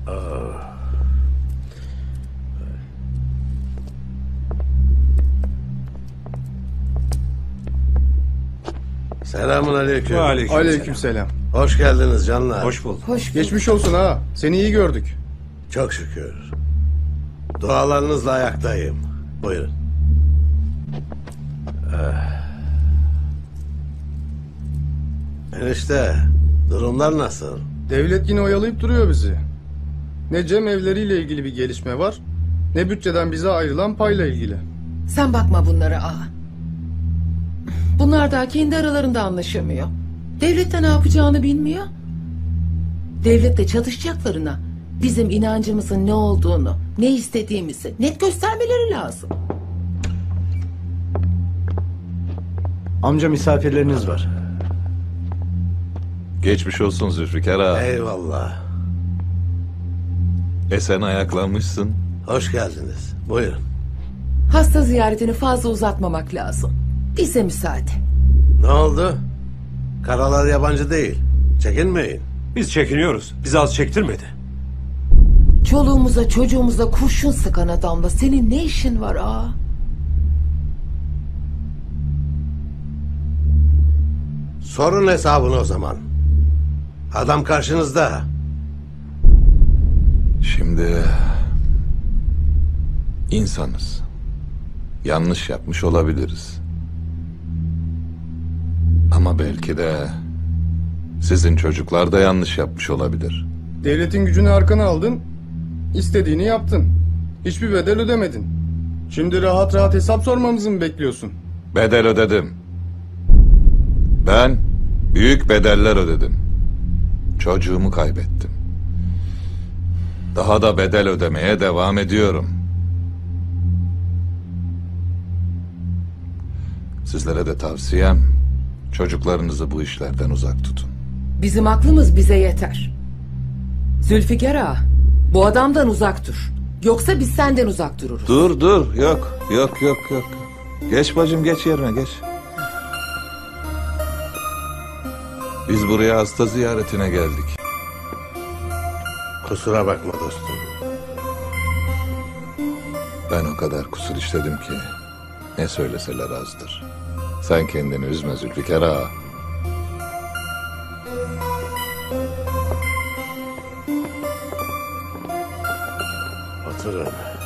Selamun aleyküm. Aleykümselam. Hoş geldiniz canlar. Hoş bulduk. Hoş bulduk. Geçmiş olsun ha. Seni iyi gördük. Çok şükür. Dualarınızla ayaktayım. Buyurun. Enişte, durumlar nasıl? Devlet yine oyalayıp duruyor bizi. Ne cem evleriyle ilgili bir gelişme var, ne bütçeden bize ayrılan payla ilgili. Sen bakma bunlara ağa. Bunlar daha kendi aralarında anlaşamıyor. Devlet de ne yapacağını bilmiyor. Devletle çatışacaklarına bizim inancımızın ne olduğunu, ne istediğimizi net göstermeleri lazım. Amca misafirleriniz var. Geçmiş olsun Zülfikar ağa. Eyvallah. Sen ayaklanmışsın. Hoş geldiniz. Buyurun. Hasta ziyaretini fazla uzatmamak lazım. Bize müsaade. Ne oldu? Karalar yabancı değil. Çekinmeyin. Biz çekiniyoruz. Bizi az çektirmedi. Çoluğumuza çocuğumuza kurşun sıkan adamla senin ne işin var ağa? Sorun hesabını o zaman. Adam karşınızda. Şimdi insanız. Yanlış yapmış olabiliriz. Ama belki de sizin çocuklar da yanlış yapmış olabilir. Devletin gücünü arkana aldın, istediğini yaptın. Hiçbir bedel ödemedin. Şimdi rahat rahat hesap sormamızı mı bekliyorsun? Bedel ödedim. Ben büyük bedeller ödedim. Çocuğumu kaybettim. Daha da bedel ödemeye devam ediyorum. Sizlere de tavsiyem, çocuklarınızı bu işlerden uzak tutun. Bizim aklımız bize yeter. Zülfikar ağa, bu adamdan uzak dur. Yoksa biz senden uzak dururuz. Dur, yok. Geç bacım, geç yerine, geç. Biz buraya hasta ziyaretine geldik. Kusura bakma dostum. Ben o kadar kusur işledim ki ne söyleseler azdır. Sen kendini üzme Zülfikar ağa. Oturun.